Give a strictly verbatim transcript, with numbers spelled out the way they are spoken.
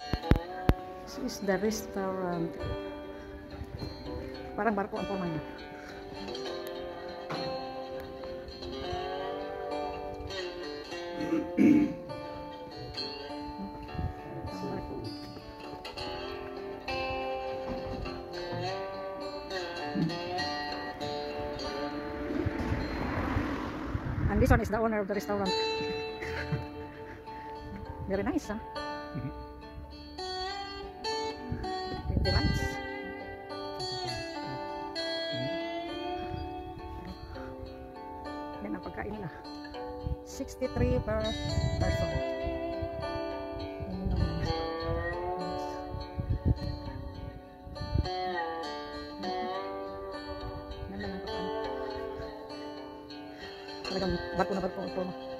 This is the restaurant. Parang barko ang forma niya. And this one is the owner of the restaurant. Very nice, huh? The lights. Yan ang pagkain nila. sixty-three per person. Ganda ng pagkain. Talagang barko na barko.